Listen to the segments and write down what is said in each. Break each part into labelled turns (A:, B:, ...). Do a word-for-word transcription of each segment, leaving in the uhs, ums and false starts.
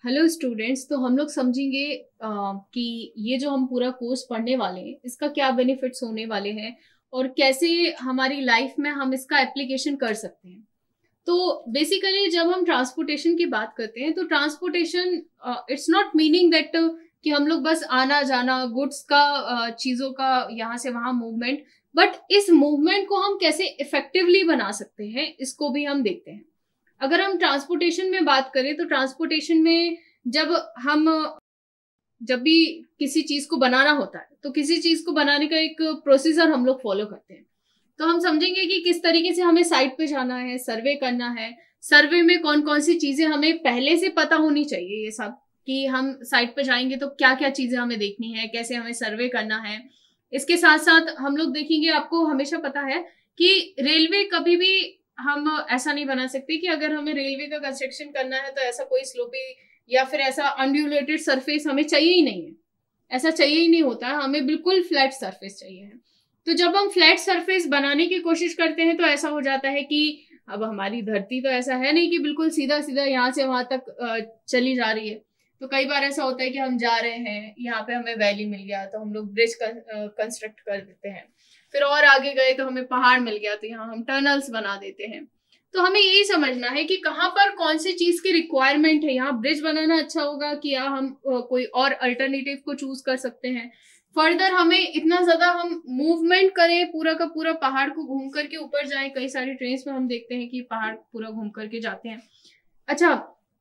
A: Hello students. तो हम लोग समझेंगे अ, कि ये जो हम पूरा कोर्स पढ़ने वाले हैं इसका क्या बेनिफिट्स होने वाले हैं और कैसे हमारी लाइफ में हम इसका एप्लीकेशन कर सकते हैं। तो बेसिकली जब हम ट्रांसपोर्टेशन की बात करते हैं तो transportation it's not meaning that कि हम लोग बस आना जाना गुड्स का uh, चीजों का यहाँ से वहां मूवमेंट, बट इस मूवमेंट को हम कैसे इफेक्टिवली बना सकते हैं इसको भी हम देखते हैं। अगर हम ट्रांसपोर्टेशन में बात करें तो ट्रांसपोर्टेशन में जब हम जब भी किसी चीज को बनाना होता है तो किसी चीज को बनाने का एक प्रोसीजर हम लोग फॉलो करते हैं। तो हम समझेंगे कि किस तरीके से हमें साइट पे जाना है, सर्वे करना है, सर्वे में कौन कौन सी चीजें हमें पहले से पता होनी चाहिए, ये सब कि हम साइट पे जाएंगे तो क्या क्या चीजें हमें देखनी है, कैसे हमें सर्वे करना है। इसके साथ साथ हम लोग देखेंगे, आपको हमेशा पता है कि रेलवे कभी भी हम ऐसा नहीं बना सकते कि अगर हमें रेलवे का कंस्ट्रक्शन करना है तो ऐसा कोई स्लोपी या फिर ऐसा अनड्यूलेटेड सरफेस हमें चाहिए ही नहीं है। ऐसा चाहिए ही नहीं होता है, हमें बिल्कुल फ्लैट सरफेस चाहिए है। तो जब हम फ्लैट सरफेस बनाने की कोशिश करते हैं तो ऐसा हो जाता है कि अब हमारी धरती तो ऐसा है नहीं कि बिल्कुल सीधा सीधा यहाँ से वहां तक चली जा रही है। तो कई बार ऐसा होता है कि हम जा रहे हैं, यहाँ पे हमें वैली मिल गया तो हम लोग ब्रिज कंस्ट्रक्ट कर देते हैं, फिर और आगे गए तो हमें पहाड़ मिल गया तो यहाँ हम टनल्स बना देते हैं। तो हमें यही समझना है कि कहाँ पर कौन सी चीज की रिक्वायरमेंट है, यहाँ ब्रिज बनाना अच्छा होगा कि या हम कोई और अल्टरनेटिव को चूज कर सकते हैं। फर्दर हमें इतना ज्यादा हम मूवमेंट करें, पूरा का पूरा पहाड़ को घूम करके ऊपर जाएं। कई सारी ट्रेन में हम देखते हैं कि पहाड़ पूरा घूम करके जाते हैं। अच्छा,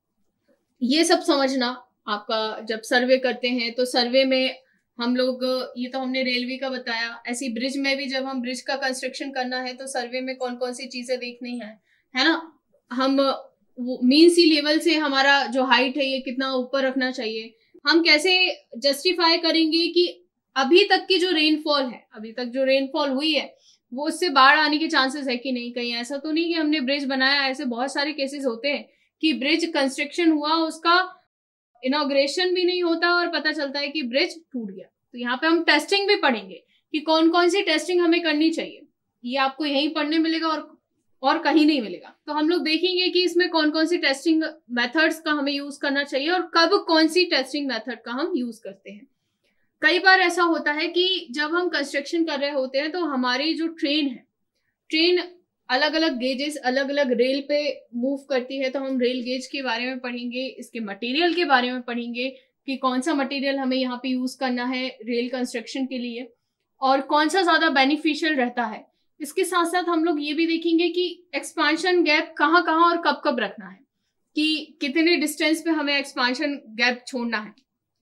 A: ये सब समझना आपका जब सर्वे करते हैं तो सर्वे में हम लोग, ये तो हमने रेलवे का बताया, ऐसी ब्रिज में भी जब हम ब्रिज का कंस्ट्रक्शन करना है तो सर्वे में कौन कौन सी चीजें देखनी है है ना। हम मीन सी लेवल से हमारा जो हाइट है ये कितना ऊपर रखना चाहिए। हम कैसे जस्टिफाई करेंगे कि अभी तक की जो रेनफॉल है, अभी तक जो रेनफॉल हुई है वो उससे बाढ़ आने के चांसेस है कि नहीं। कहीं ऐसा तो नहीं कि हमने ब्रिज बनाया, ऐसे बहुत सारे केसेस होते हैं कि ब्रिज कंस्ट्रक्शन हुआ, उसका इनॉग्रेशन भी नहीं होता और पता चलता है कि ब्रिज टूट गया। तो यहाँ पे हम टेस्टिंग भी पढ़ेंगे कि कौन कौन सी टेस्टिंग हमें करनी चाहिए। ये आपको यहीं पढ़ने मिलेगा और और कहीं नहीं मिलेगा। तो हम लोग देखेंगे कि इसमें कौन कौन सी टेस्टिंग मेथड्स का हमें यूज करना चाहिए और कब कौन सी टेस्टिंग मेथड का हम यूज करते हैं। कई बार ऐसा होता है कि जब हम कंस्ट्रक्शन कर रहे होते हैं तो हमारी जो ट्रेन है, ट्रेन अलग अलग गेजेस अलग अलग रेल पे मूव करती है। तो हम रेल गेज के बारे में पढ़ेंगे, इसके मटेरियल के बारे में पढ़ेंगे कि कौन सा मटेरियल हमें यहाँ पे यूज करना है रेल कंस्ट्रक्शन के लिए और कौन सा ज्यादा बेनिफिशियल रहता है। इसके साथ साथ हम लोग ये भी देखेंगे कि एक्सपांशन गैप कहाँ कहाँ और कब कब रखना है, कि कितने डिस्टेंस पे हमें एक्सपांशन गैप छोड़ना है।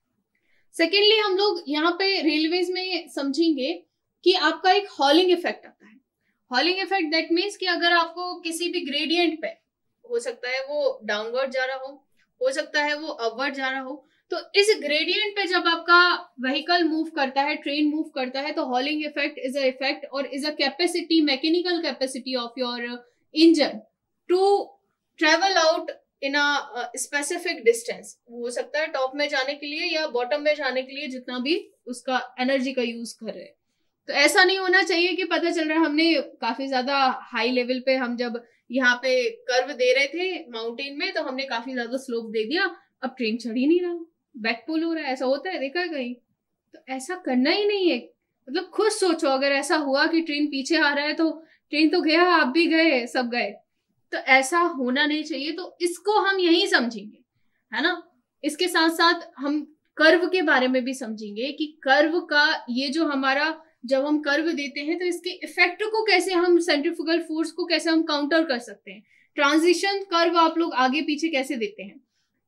A: सेकेंडली हम लोग यहाँ पे रेलवेज में समझेंगे कि आपका एक हॉलिंग इफेक्ट आता है। हॉलिंग इफेक्ट दैट मीन्स कि अगर आपको किसी भी ग्रेडियंट पे, हो सकता है वो डाउनवर्ड जा रहा हो हो सकता है वो अपवर्ड जा रहा हो, तो इस ग्रेडियंट पे जब आपका व्हीकल मूव करता है, ट्रेन मूव करता है, तो hauling effect is a effect और is a capacity, mechanical capacity of your engine to travel out in a specific distance. हो सकता है टॉप में जाने के लिए या बॉटम में जाने के लिए जितना भी उसका एनर्जी का यूज कर रहे हैं। तो ऐसा नहीं होना चाहिए कि पता चल रहा है हमने काफी ज्यादा हाई लेवल पे, हम जब यहाँ पे कर्व दे रहे थे माउंटेन में तो हमने काफी ज्यादा स्लोप दे दिया, अब ट्रेन चढ़ ही नहीं रहा, बैकपुल हो रहा है। ऐसा होता है, देखा है कहीं? तो ऐसा करना ही नहीं है। मतलब खुद सोचो, अगर ऐसा हुआ कि ट्रेन पीछे आ रहा है तो ट्रेन तो गया, आप भी गए, सब गए। तो ऐसा होना नहीं चाहिए। तो इसको हम यही समझेंगे, है ना। इसके साथ साथ हम कर्व के बारे में भी समझेंगे कि कर्व का ये जो हमारा, जब हम कर्व देते हैं तो इसके इफेक्ट को कैसे हम, सेंट्रीफ्यूगल फोर्स को कैसे हम काउंटर कर सकते हैं। ट्रांजिशन कर्व आप लोग आगे पीछे कैसे देते हैं।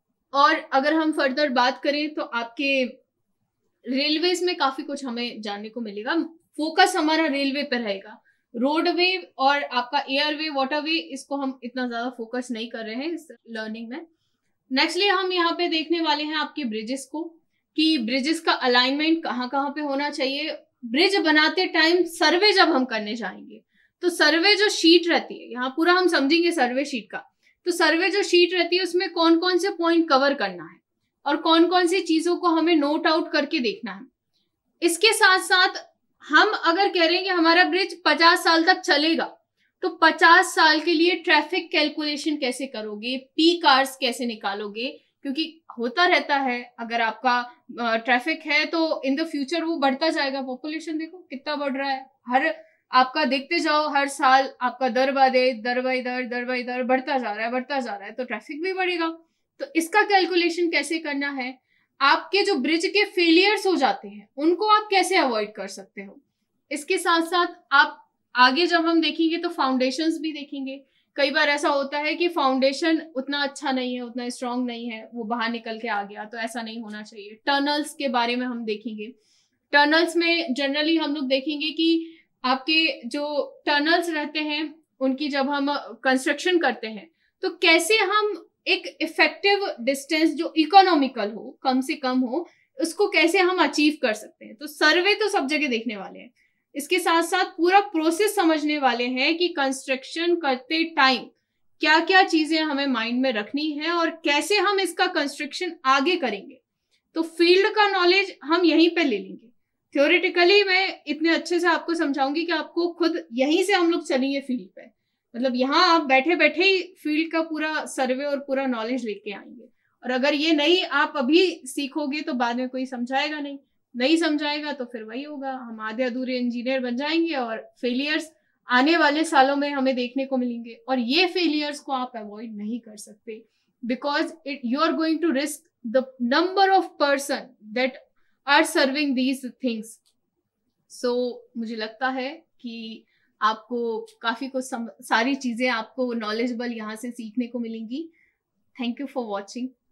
A: और अगर हम फर्दर बात करें तो आपके रेलवेज में काफी कुछ हमें जानने को मिलेगा। फोकस हमारा रेलवे पर रहेगा, रोडवे और आपका एयरवे, वाटरवे, इसको हम इतना ज्यादा फोकस नहीं कर रहे हैं इस लर्निंग में। नेक्स्टली हम यहाँ पे देखने वाले हैं आपके ब्रिजेस को, कि ब्रिजेस का अलाइनमेंट कहाँ कहाँ पे होना चाहिए। ब्रिज बनाते टाइम सर्वे जब हम करने जाएंगे तो सर्वे जो शीट रहती है, यहाँ पूरा हम समझेंगे सर्वे शीट का। तो सर्वे जो शीट रहती है उसमें कौन कौन से पॉइंट कवर करना है और कौन कौन सी चीजों को हमें नोट आउट करके देखना है। इसके साथ साथ हम अगर कह रहे हैं कि हमारा ब्रिज पचास साल तक चलेगा तो पचास साल के लिए ट्रैफिक कैलकुलेशन कैसे करोगे, पी कार्स कैसे निकालोगे, क्योंकि होता रहता है अगर आपका ट्रैफिक है तो इन द फ्यूचर वो बढ़ता जाएगा। पॉपुलेशन देखो कितना बढ़ रहा है, हर आपका देखते जाओ हर साल आपका दर बादे दर बाई दर दर बाई दर बढ़ता जा रहा है बढ़ता जा रहा है, तो ट्रैफिक भी बढ़ेगा। तो इसका कैलकुलेशन कैसे करना है, आपके जो ब्रिज के फेलियर्स हो जाते हैं उनको आप कैसे अवॉइड कर सकते हो। इसके साथ साथ आप आगे जब हम देखेंगे तो फाउंडेशंस भी देखेंगे। कई बार ऐसा होता है कि फाउंडेशन उतना अच्छा नहीं है, उतना स्ट्रांग नहीं है, वो बाहर निकल के आ गया, तो ऐसा नहीं होना चाहिए। टनल्स के बारे में हम देखेंगे। टनल्स में जनरली हम लोग देखेंगे कि आपके जो टनल्स रहते हैं उनकी जब हम कंस्ट्रक्शन करते हैं तो कैसे हम एक इफेक्टिव डिस्टेंस जो इकोनॉमिकल हो, कम से कम हो, उसको कैसे हम अचीव कर सकते हैं। तो सर्वे तो सब जगह देखने वाले हैं, इसके साथ साथ पूरा प्रोसेस समझने वाले हैं कि कंस्ट्रक्शन करते टाइम क्या क्या चीजें हमें माइंड में रखनी है और कैसे हम इसका कंस्ट्रक्शन आगे करेंगे। तो फील्ड का नॉलेज हम यहीं पे ले लेंगे। थ्योरेटिकली मैं इतने अच्छे से आपको समझाऊंगी कि आपको खुद यहीं से हम लोग चलेंगे फील्ड पे, मतलब यहाँ आप बैठे बैठे ही फील्ड का पूरा सर्वे और पूरा नॉलेज लेके आएंगे। और अगर ये नहीं आप अभी सीखोगे तो बाद में कोई समझाएगा नहीं, नहीं समझाएगा तो फिर वही होगा, हम आधे अधूरे इंजीनियर बन जाएंगे और फेलियर्स आने वाले सालों में हमें देखने को मिलेंगे। और ये फेलियर्स को आप अवॉइड नहीं कर सकते, because it you are going to risk the number of person that are serving these things. So मुझे लगता है कि आपको काफी कुछ सारी चीजें आपको नॉलेजेबल यहाँ से सीखने को मिलेंगी। Thank you for watching.